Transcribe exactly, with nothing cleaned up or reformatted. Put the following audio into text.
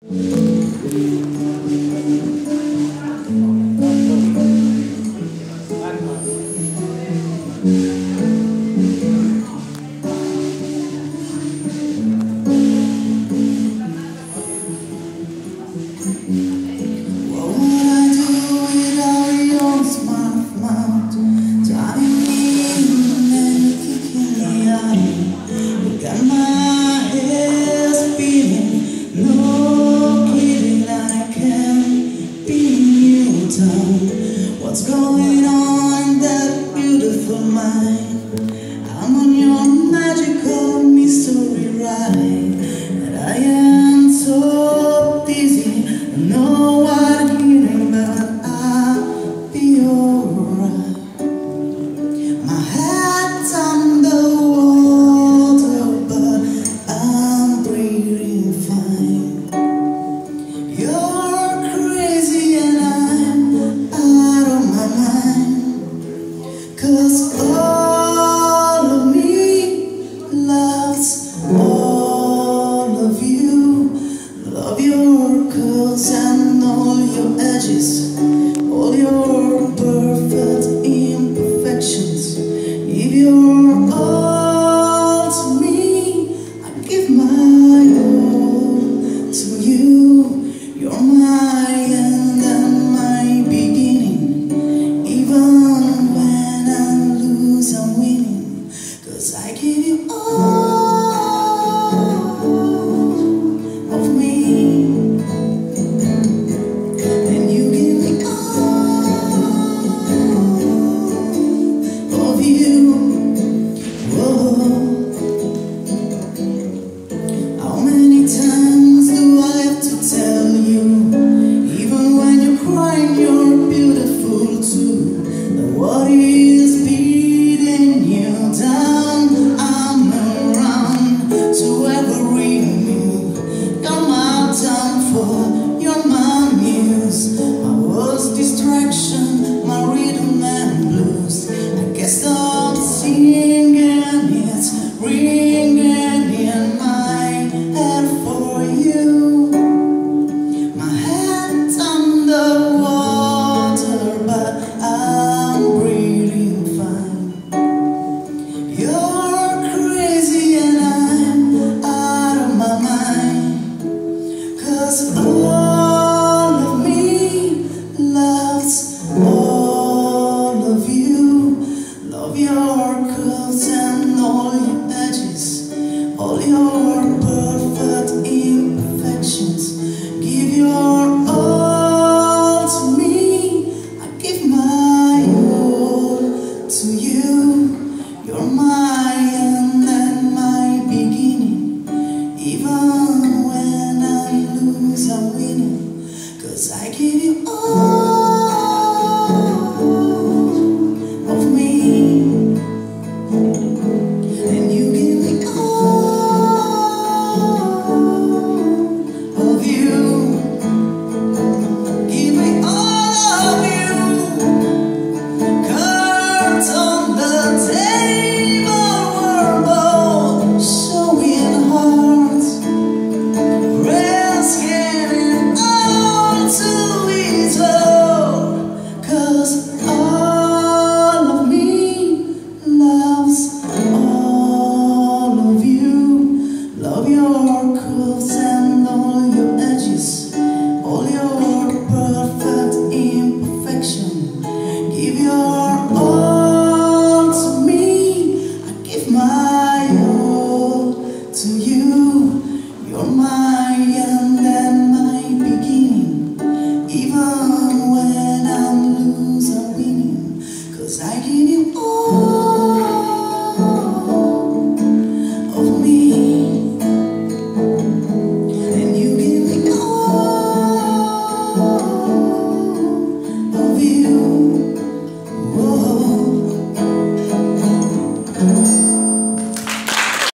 What's going on in that beautiful mind? I'm on your magical mystery ride, and I am so dizzy. I know what I'm hearing, but I'll be alright. My head's underwater, but I'm breathing fine. You're crazy and I'm out of my mind, 'cause all of me loves all of you. Love your curls and all your edges, all your perfect imperfections. If you're all to me, I give my all to you. You're my end and my beginning. Even when I lose, I'm winning, 'cause I give you all of me, and you give me all of you. Whoa. How many times do I have to tell you, even when you're crying, you're beautiful too? That what is beating you down, I'm around to every move. You're my downfall, you're my muse, my worst distraction, my rhythm and blues. I can't stop singing, it's ringing in my head for you. My head's underwater, but I'm breathing fine. You're crazy and I'm out of my mind, 'cause